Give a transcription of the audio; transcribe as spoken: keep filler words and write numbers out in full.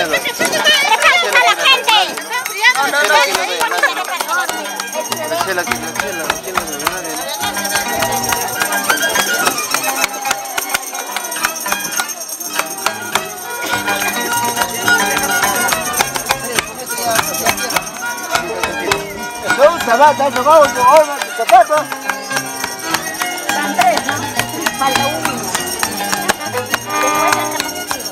Regalos a la gente. No, no, no. La chela, la chela, la chela, Zapata, tomado tu horno, tu zapato. Están tres, ¿no? Falta uno.